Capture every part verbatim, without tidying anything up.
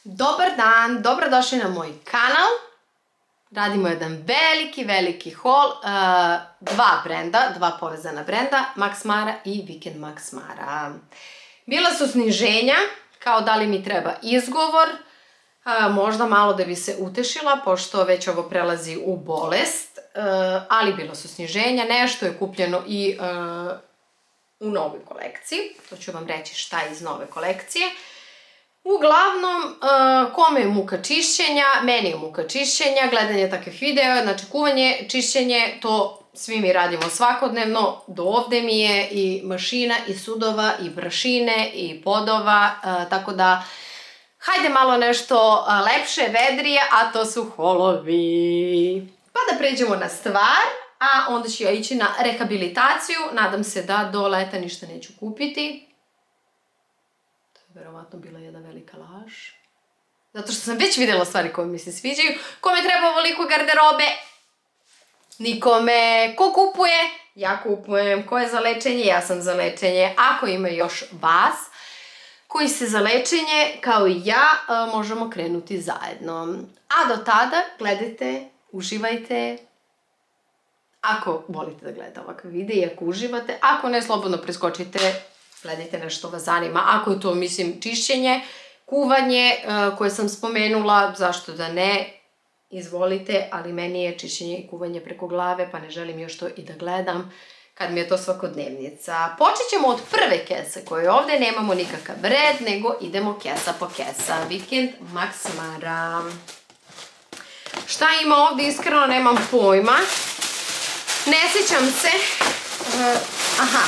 Dobar dan, dobrodošli na moj kanal. Radimo jedan veliki, veliki haul. Dva brenda, dva povezana brenda, Max Mara i Weekend Max Mara. Bila su sniženja, kao da li mi treba izgovor, možda malo da bi se utešila, pošto već ovo prelazi u bolest, ali bila su sniženja, nešto je kupljeno i u novoj kolekciji, to ću vam reći šta je iz nove kolekcije. Uglavnom, kome je muka čišćenja, meni je muka čišćenja, gledanje takvih videa, znači kuvanje, čišćenje, to svi mi radimo svakodnevno, do ovde mi je i mašina, i sudova, i prašine, i podova, tako da hajde malo nešto lepše, vedrije, a to su holovi. Pa da pređemo na stvar, a onda ću ja ići na rehabilitaciju, nadam se da do leta ništa neću kupiti. Verovatno bila jedna velika laž. Zato što sam već vidjela stvari koje mi se sviđaju. Kome treba ovoliko garderobe? Nikome. Ko kupuje? Ja kupujem. Ko je za lečenje? Ja sam za lečenje. Ako ima još vas koji ste za lečenje, kao i ja, možemo krenuti zajedno. A do tada gledajte, uživajte. Ako volite da gledate ovakve videe i ako uživate, ako ne, slobodno preskočite, gledajte nešto vas zanima. Ako je to, mislim, čišćenje, kuvanje koje sam spomenula, zašto da ne, izvolite, ali meni je čišćenje i kuvanje preko glave, pa ne želim još to i da gledam kad mi je to svakodnevnica. Počet ćemo od prve kese koje ovde, nemamo nikakav red, nego idemo kesa po kesa. Weekend Max Mara. Šta ima ovde, iskreno nemam pojma. Ne sjećam se. Aha.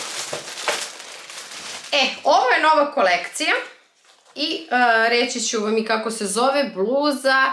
E, ovo je nova kolekcija i reći ću vam i kako se zove, bluza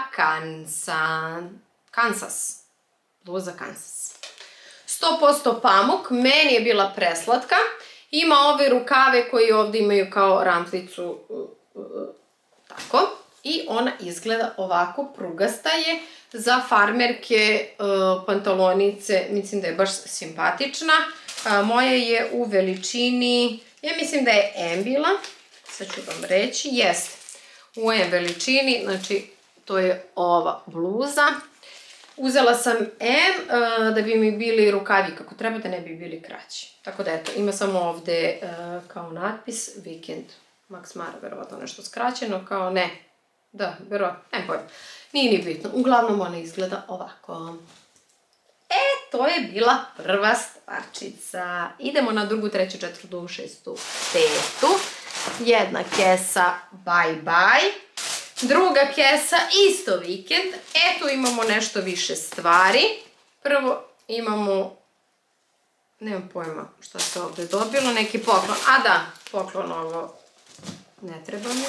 Kansas. Bluza Kansas. sto posto pamuk, meni je bila preslatka. Ima ove rukave koji ovdje imaju kao ramplicu, tako. I ona izgleda ovako, prugasta je. Za farmerke, pantalonice, mislim da je baš simpatična. Moja je u veličini, ja mislim da je M bila, sad ću vam reći, jeste, u M veličini, znači to je ova bluza. Uzela sam M da bi mi bili rukavi kako treba, da ne bi bili kraći. Tako da eto, ima samo ovde kao natpis Weekend Max Mara, verovatno nešto skraćeno, kao ne, da, verovatno, ne pojma, nije ni bitno, uglavnom ona izgleda ovako. E, to je bila prva stvarčica. Idemo na drugu, treću, četvrtu, šestu, petu. Jedna kesa, bye bye. Druga kesa, isto vikend. E, tu imamo nešto više stvari. Prvo imamo, nemam pojma šta se ovde dobilo, neki poklon. A da, poklon ovo ne treba mi.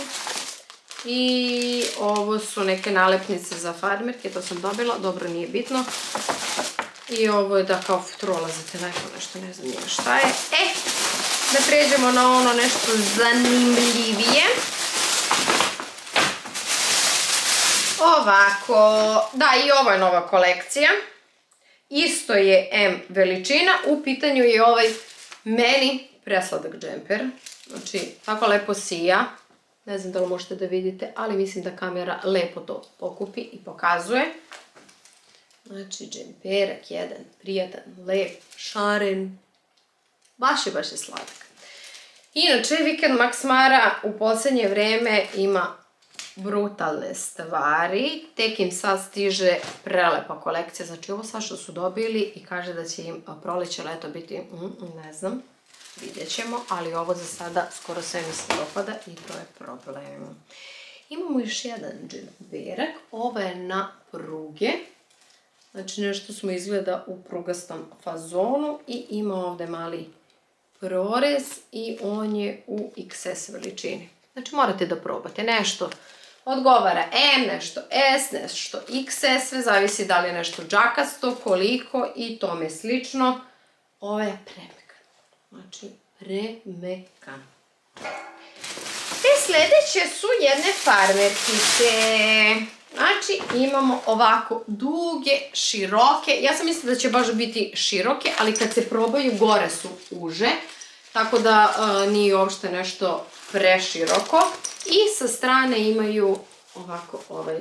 I ovo su neke nalepnice za farmerke, to sam dobila, dobro, nije bitno. I ovo je da kao futrola za telefon, nešto ne znam nije šta je. E, da pređemo na ono nešto zanimljivije. Ovako, da, i ovo je nova kolekcija. Isto je M veličina, u pitanju je ovaj meni presladak džemper. Znači, tako lepo sija. Ne znam da li možete da vidite, ali mislim da kamera lepo to pokupi i pokazuje. Znači, džemperak jedan, prijatan, lep, šaren, baš je, baš je sladak. Inače, Weekend Max Mara u poslednje vreme ima brutalne stvari, tek im sad stiže prelepa kolekcija, znači ovo sad što su dobili i kaže da će im proleće, leto biti, ne znam, vidjet ćemo, ali ovo za sada skoro sve mi se dopada i to je problem. Imamo još jedan džemperak, ovo je na pruge. Znači nešto smo izgleda u prugastom fazonu i ima ovde mali prorez i on je u iks es veličini. Znači morate da probate, nešto odgovara M, nešto S, nešto iks es, sve zavisi da li je nešto džakasto, koliko i tome slično. Ovo je premekan, znači premekan. Te sledeće su jedne farmerkice. Znači, imamo ovako duge, široke, ja sam mislila da će baš biti široke, ali kad se probaju, gore su uže, tako da nije uopšte nešto preširoko. I sa strane imaju ovako ovaj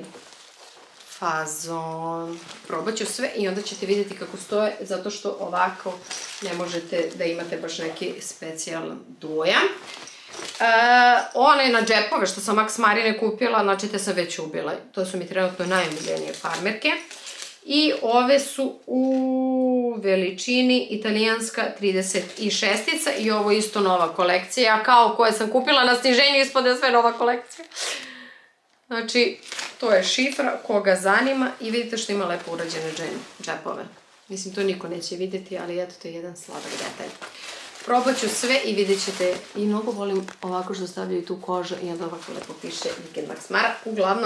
fazon. Probat ću sve i onda ćete vidjeti kako stoje, zato što ovako ne možete da imate baš neki specijalan dojam. E, one na džepove što sam Max Marine kupila, znači te sam već ubila. To su mi trenutno najomiljenije farmerke. I ove su u veličini italijanska trideset šest i ovo isto nova kolekcija, kao koje sam kupila na sniženju, ispod je sve nova kolekcija. Znači, to je šifra koga zanima i vidite što ima lepo urađene džepove. Mislim, to niko neće vidjeti, ali eto, to je jedan sladak detalj. Probat ću sve i vidjet ćete, i mnogo volim ovako što stavljaju tu kožu i onda ovako lepo piše Weekend Max Mara. Uglavnom,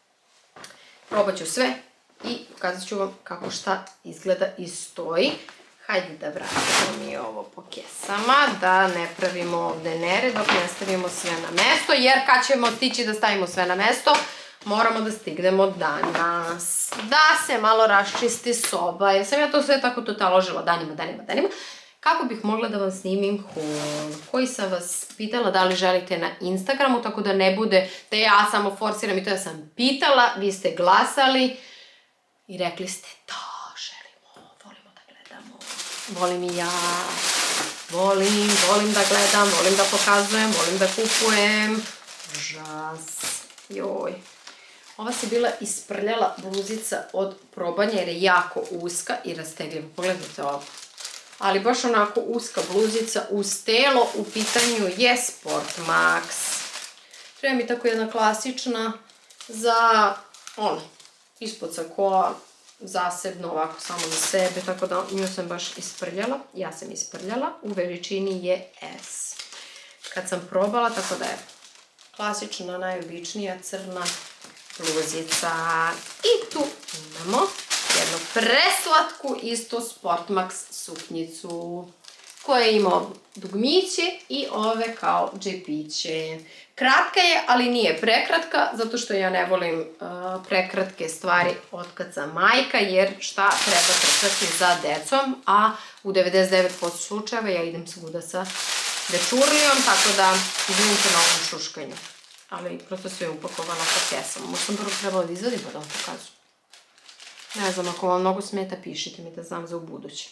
probat ću sve i pokazat ću vam kako šta izgleda i stoji. Hajde da vratimo mi ovo po kesama, da ne pravimo ovde nered dok ne stavimo sve na mesto, jer kad ćemo stići da stavimo sve na mesto, moramo da stignemo danas. Da se malo raščisti soba, jer sam ja to sve tako to taložila danima, danima, danima, kako bih mogla da vam snimim haul, koji sam vas pitala da li želite na Instagramu, tako da ne bude da ja samo forsiram i to ja sam pitala, vi ste glasali i rekli ste da, želimo, volimo da gledamo, volim i ja, volim, volim da gledam, volim da pokazujem, volim da kupujem, užas, joj. Ova se bila isprljala bluzica od probanja jer je jako uska i rastegljiva, pogledajte ovo. Ali baš onako uska bluzica uz telo, u pitanju je Sport Max. Treba mi tako jedna klasična za, ono, ispod sakoa, zasebno, ovako samo za sebe, tako da nju sam baš isprljala, ja sam isprljala, u veličini je S. Kad sam probala, tako da je klasična, najobičnija crna bluzica. I tu imamo jednu preslatku, isto Sport Max suknjicu, koja ima dugmiće i ove kao džepiće. Kratka je, ali nije prekratka, zato što ja ne volim uh, prekratke stvari od kad sam majka, jer šta treba trčati za decom, a u devedeset devet posto slučajeva ja idem svuda sa dečurlijom, tako da izvinite na ovom šuškanju. Ali prosto sve je upakovano po kesama. Možda sam prvo trebala da izvadim pa da vam pokazujem. Ne znam, ako vam mnogo smeta, pišite mi da znam za ubuduće.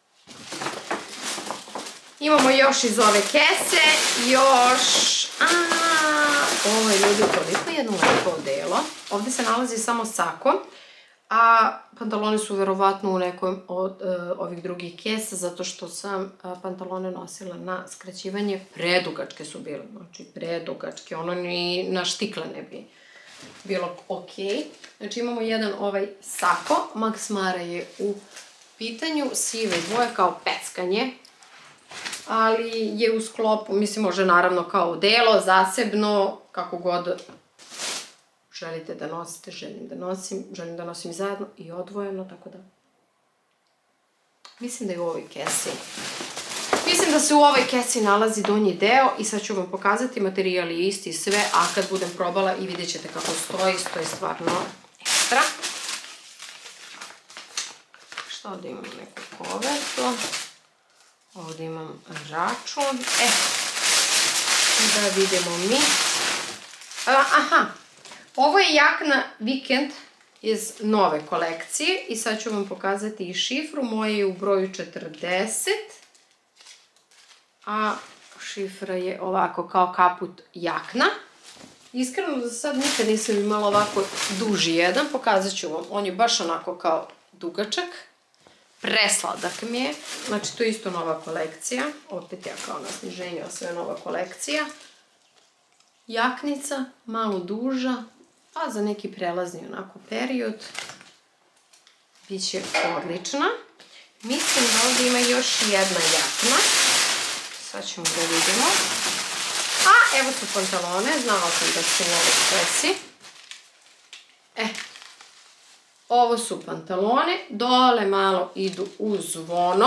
Imamo još iz ove kese, još... Ovo je, ljudi, toliko jedno lepo odelo. Ovdje se nalazi samo sako, a pantalone su verovatno u nekoj od ovih drugih kesa, zato što sam pantalone nosila na skraćivanje. Predugačke su bile, znači predugačke, ono ni na štikle ne bi bilo okej. Znači imamo jedan ovaj sako, Max Mara je u pitanju, sive boje kao peckanje, ali je u sklopu, mislim može naravno kao odelo, zasebno, kako god želite da nosite, želim da nosim, želim da nosim zajedno i odvojeno, tako da mislim da je u ovoj kesi. Mislim da se u ovoj kesi nalazi donji deo i sad ću vam pokazati, materijal je isti i sve, a kad budem probala i vidjet ćete kako stoji, stoji stvarno ekstra. Što ovdje imam neku kovertu, ovdje imam račun, e, da vidimo mi. Aha, ovo je jakna Weekend iz nove kolekcije i sad ću vam pokazati i šifru, moje je u broju četrdeset. A šifra je ovako kao kaput jakna. Iskreno za sad nikad nisam imala ovako duži jedan, pokazat ću vam. On je baš onako kao dugačak. Presladak mi je. Znači to je isto nova kolekcija. Opet ja kao na sniženju, sve nova kolekcija. Jaknica, malo duža, a za neki prelazni onako period biće odlična. Mislim da ovdje ima još jedna jakna. Sad ćemo da vidimo. A, evo su pantalone. Znala sam da su u ovoj kesi. E, ovo su pantalone. Dole malo idu u zvono.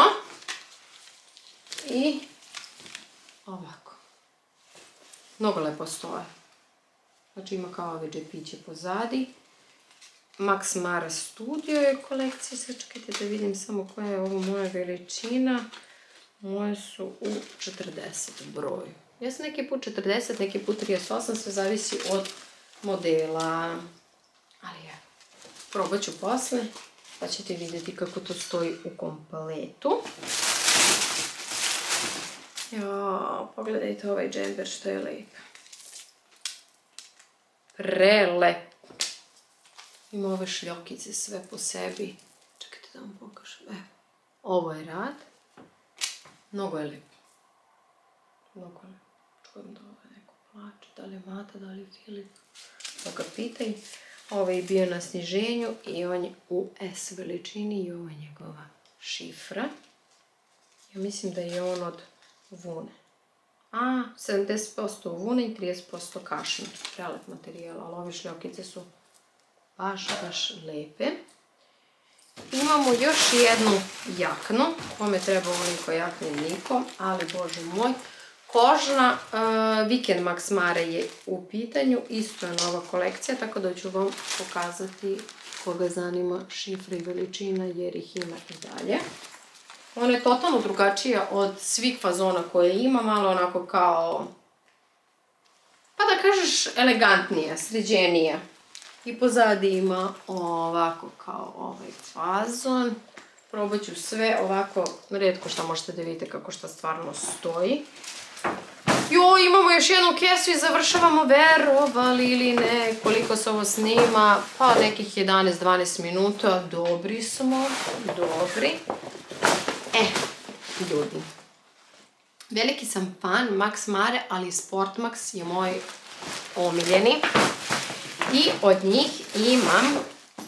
I ovako. Mnogo lepo stoje. Znači ima kao ove džepiće pozadi. Max Mara Studio je kolekcija. Sad čekajte da vidim samo koja je ovo moja veličina. Moje su u četrdeset broju. Ja sam neki put četrdeset, neki put trideset osam, sve zavisi od modela. Ali evo, probat ću posle, pa ćete vidjeti kako to stoji u kompletu. Jo, pogledajte ovaj džemper što je lep. Prelep. Ima ove šljokice sve po sebi. Čekajte da vam pokažem. Evo, ovo je rad. Mnogo je lep. Mnogo je lep. Čujem da ovo neko plače. Da li je Mata, da li je Filip. Pa ga pitaj. Ovo je bio na sniženju i on je u S veličini i ovo je njegova šifra. Ja mislim da je on od vune. A, sedamdeset posto vune i trideset posto kašmir. Prelep materijal, ali ove šljokice su baš, baš lepe. Imamo još jednu jaknu. Kome treba ovoliko jakne niko, ali bože moj. Kožna Weekend Max Mare je u pitanju. Isto je nova kolekcija, tako da ću vam pokazati koga zanima šifra i veličina, jer ih ima i dalje. Ona je totalno drugačija od svih fazona koje ima, malo onako kao, pa da kažeš elegantnija, sređenija. I pozadi ima ovako kao ovaj fazon. Probat ću sve ovako, rijetko šta možete da vidite kako šta stvarno stoji. Joj, imamo još jednu kesu i završavamo, verovali ili ne, koliko se ovo snima, pa nekih jedanaest do dvanaest minuta, dobri smo, dobri. E, ljudi, veliki sam fan Max Mare, ali Sport Max je moj omiljeni. I od njih imam,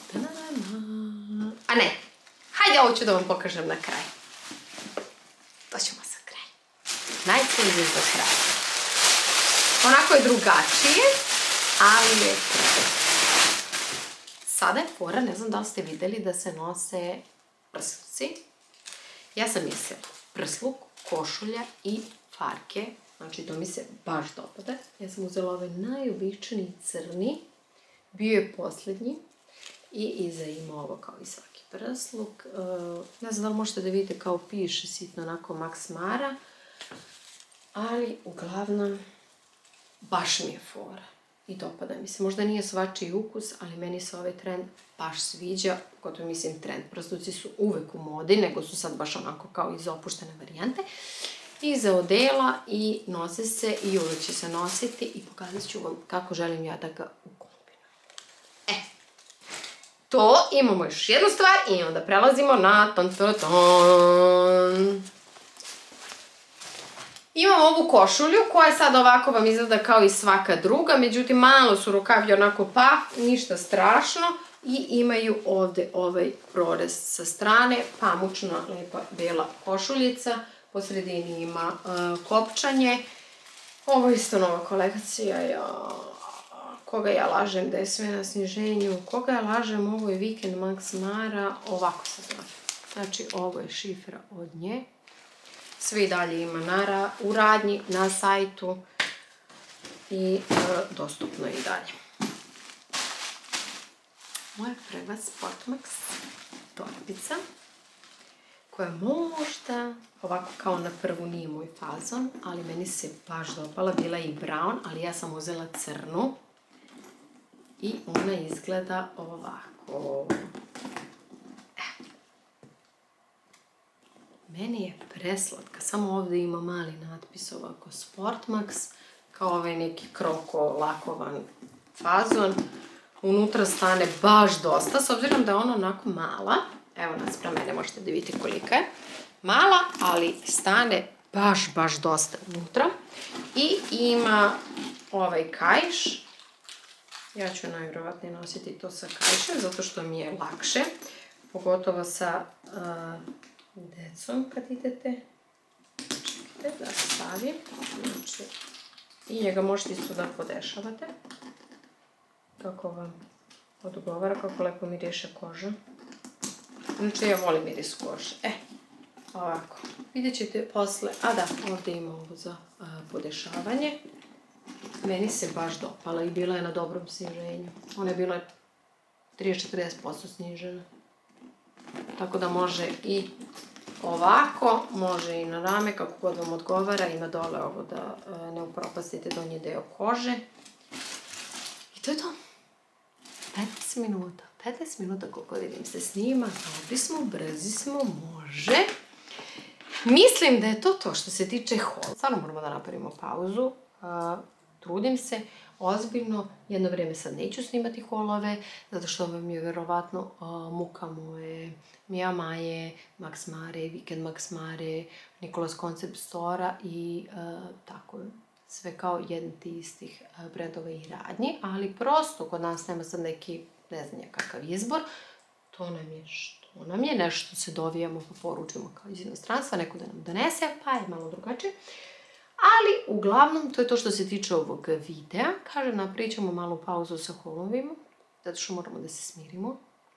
a ne, hajde ovo ću da vam pokažem na kraj. To ćemo za kraj. Najslužije za kraj. Onako je drugačije, ali je kraj. Sada je fora, ne znam da li ste vidjeli da se nose prsluci. Ja sam mislila prsluk, košulja i farke. Znači to mi se baš dopada. Ja sam uzela ovaj najobičniji crni. Bio je posljednji. I iza ima ovo kao i svaki prsluk. Ne znam da li možete da vidite kao piše sitno onako Max Mara. Ali uglavnom baš mi je fora. I dopada mi se. Možda nije svačiji ukus, ali meni se ovaj trend baš sviđa. Gotovo mislim trend. Prsluci su uvek u modi, nego su sad baš onako kao iz opuštene varijante. Iza odela i nose se i uvek će se nositi i pokazat ću vam kako želim ja da ga ukombinujem. E, to imamo još jednu stvar i onda prelazimo na ton ton ton. Imam ovu košulju koja sad ovako vam izgleda kao i svaka druga, međutim malo su rukavi onako pa, ništa strašno i imaju ovdje ovaj prorez sa strane, pamučna, lepa, bela košuljica, po sredini ima kopčanje. Ovo je isto nova kolekcija, koga ja lažem da je sve na sniženju, koga ja lažem, ovo je Weekend Max Mara, ovako se zove. Znači ovo je šifra od nje. Sve i dalje ima u radnji, na sajtu i dostupno je i dalje. Moja prva Sportmax torbica, koja možda ovako kao na prvu nije moj fazon, ali meni se baš dopala, bila je i brown, ali ja sam uzela crnu i ona izgleda ovako. Meni je preslatka, samo ovdje ima mali natpis ovako Sportmax, kao ovaj neki kroko lakovan fazon. Unutra stane baš dosta, s obzirom da je ona onako mala. Evo naspram mene, možete da vidite kolika je. Mala, ali stane baš, baš dosta unutra. I ima ovaj kaiš. Ja ću najvjerovatnije nositi to sa kaišem, zato što mi je lakše. Pogotovo sa decom kad idete. Čekajte da stavim. I njega možete isto da podešavate. Kako vam odgovara, kako lepo miriše koža. Znači ja volim miris kože. E, ovako. Vidjet ćete posle, a da, ovdje ima ovo za podešavanje. Meni se baš dopala i bila je na dobrom sniženju. Ona je bila trideset do četrdeset posto snižena. Tako da može i ovako, može i na rame, kako god vam odgovara. Ima dole ovo da ne upropastite donji deo kože. I to je to. petnaest minuta. petnaest minuta koliko vidim se snima. Dobri smo, brzi smo, može. Mislim da je to to što se tiče hola. Stvarno moramo da napravimo pauzu. Trudim se. Ozbiljno, jedno vrijeme sad neću snimati holove, zato što vam je verovatno Muka moje, Mija Maje, Max Mare, Weekend Max Mare, Nikolas Concept Store i tako sve kao jedan ti istih brendova i radnji, ali prosto kod nas nema sad neki, ne znam kakav izbor, to nam je što nam je, nešto se dovijamo pa poručimo kao iz inostranstva, neko da nam donese, pa je malo drugačije. Ali, uglavnom, to je to što se tiče ovog videa. Kažem, napravit ćemo malu pauzu sa holovima, zato što moramo da se smirimo.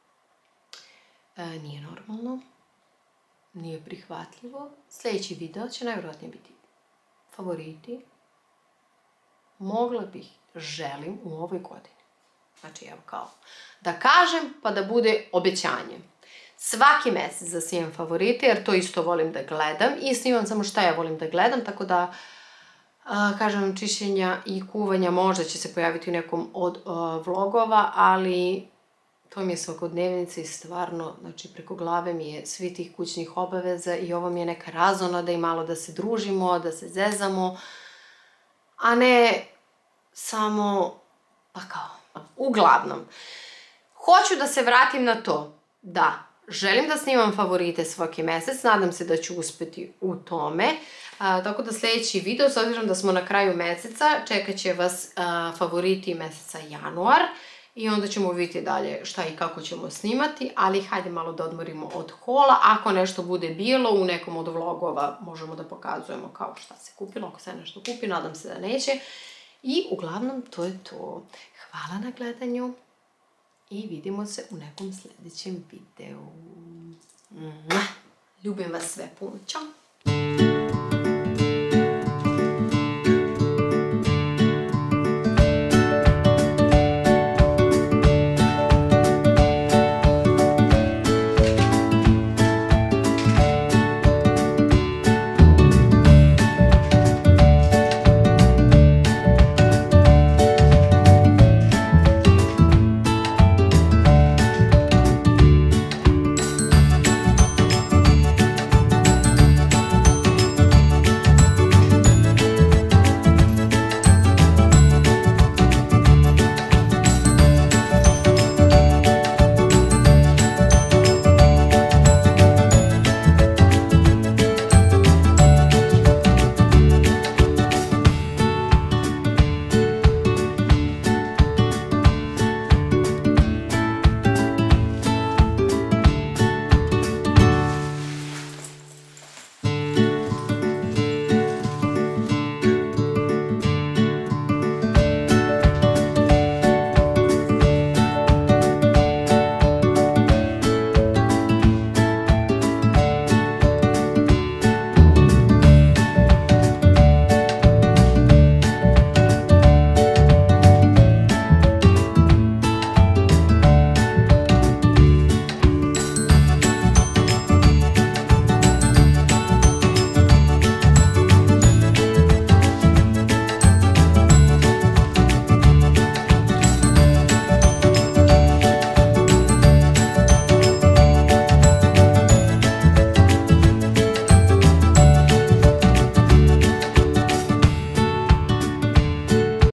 Nije normalno, nije prihvatljivo. Sljedeći video će najvjerojatnije biti favoriti. Mogla bih, želim u ovoj godini. Znači, evo kao, da kažem pa da bude obećanje. Svaki mesec da snimam favorite, jer to isto volim da gledam i snimam samo šta ja volim da gledam, tako da, kažem vam, čišćenja i kuvanja možda će se pojaviti u nekom od vlogova, ali to mi je svakodnevnica i stvarno, znači preko glave mi je svi tih kućnih obaveza i ovo mi je neka razonada i malo da se družimo, da se zezamo, a ne samo, pa kao, uglavnom. Hoću da se vratim na to da želim da snimam favorite svaki mesec, nadam se da ću uspjeti u tome. Tako da sljedeći video, s obzirom da smo na kraju meseca, čekat će vas favoriti meseca januar i onda ćemo vidjeti dalje šta i kako ćemo snimati, ali hajde malo da odmorimo od hola. Ako nešto bude bilo u nekom od vlogova, možemo da pokazujemo kao šta se kupilo, ako se nešto kupi, nadam se da neće. I uglavnom to je to. Hvala na gledanju. I vidimo se u nekom sljedećem videu. Ljubim vas sve puno. Ćao!